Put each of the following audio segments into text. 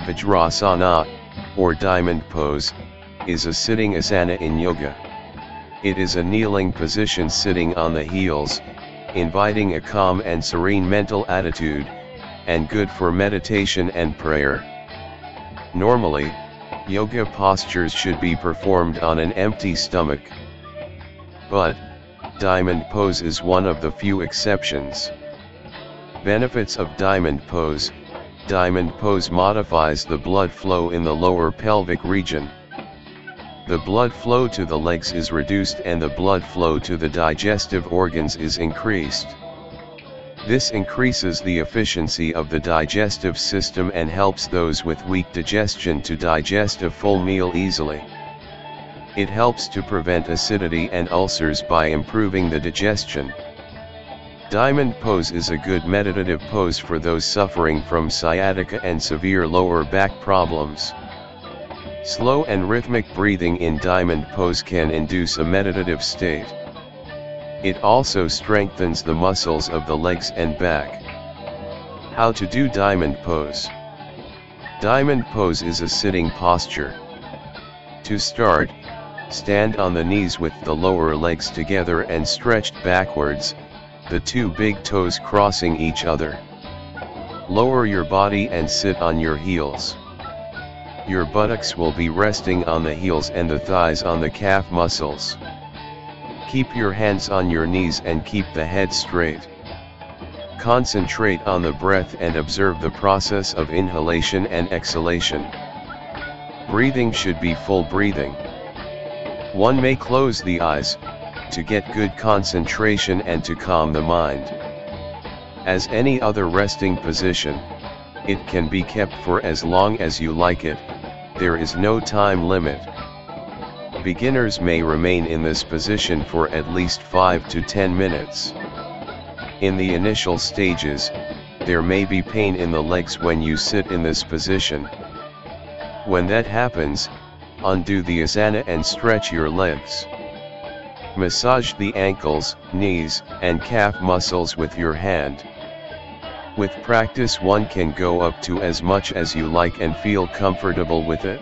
Vajrasana, or diamond pose, is a sitting asana in yoga. It is a kneeling position sitting on the heels, inviting a calm and serene mental attitude, and good for meditation and prayer. Normally, yoga postures should be performed on an empty stomach. But, diamond pose is one of the few exceptions. Benefits of diamond pose. Diamond pose modifies the blood flow in the lower pelvic region. The blood flow to the legs is reduced and the blood flow to the digestive organs is increased. This increases the efficiency of the digestive system and helps those with weak digestion to digest a full meal easily. It helps to prevent acidity and ulcers by improving the digestion. Diamond pose is a good meditative pose for those suffering from sciatica and severe lower back problems. Slow and rhythmic breathing in diamond pose can induce a meditative state. It also strengthens the muscles of the legs and back. How to do diamond pose? Diamond pose is a sitting posture. To start, stand on the knees with the lower legs together and stretched backwards, the two big toes crossing each other. Lower your body and sit on your heels. Your buttocks will be resting on the heels and the thighs on the calf muscles. Keep your hands on your knees and keep the head straight. Concentrate on the breath and observe the process of inhalation and exhalation. Breathing should be full breathing. One may close the eyes, to get good concentration and to calm the mind. As any other resting position, it can be kept for as long as you like it, there is no time limit. Beginners may remain in this position for at least 5 to 10 minutes. In the initial stages, there may be pain in the legs when you sit in this position. When that happens, undo the asana and stretch your legs. Massage the ankles, knees, and calf muscles with your hand. With practice one can go up to as much as you like and feel comfortable with it.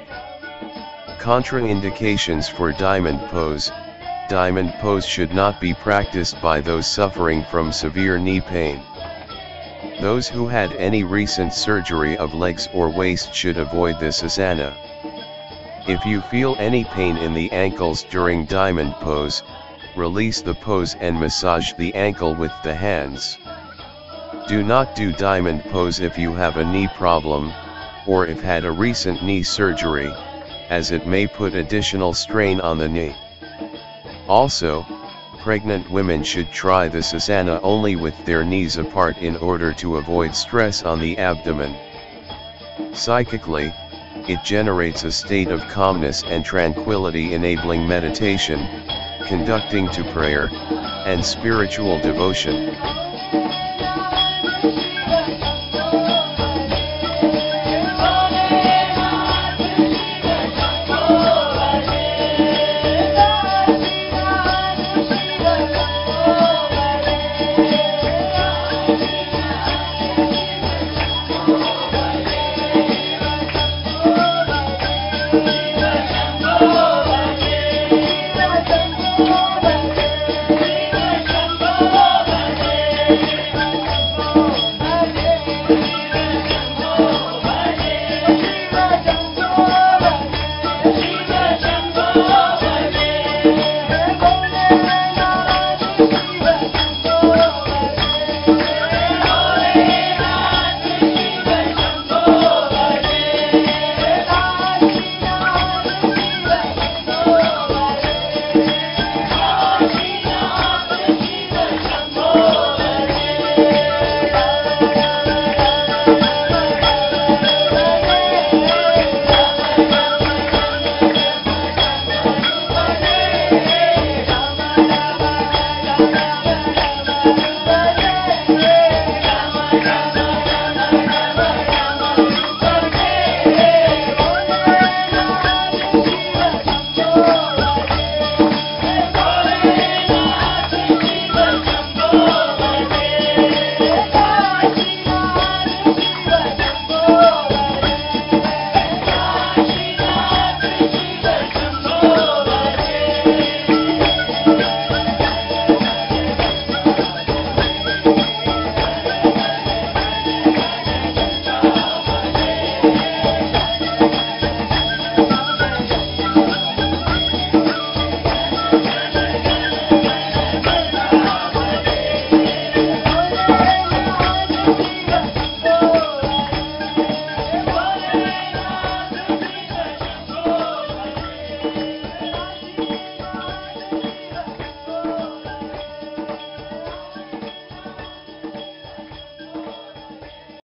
Contraindications for diamond pose. Diamond pose should not be practiced by those suffering from severe knee pain. Those who had any recent surgery of legs or waist should avoid this asana. If you feel any pain in the ankles during diamond pose, release the pose and massage the ankle with the hands. Do not do diamond pose if you have a knee problem, or if had a recent knee surgery, as it may put additional strain on the knee. Also, pregnant women should try this asana only with their knees apart in order to avoid stress on the abdomen. Psychically, it generates a state of calmness and tranquility enabling meditation, conducting to prayer, and spiritual devotion.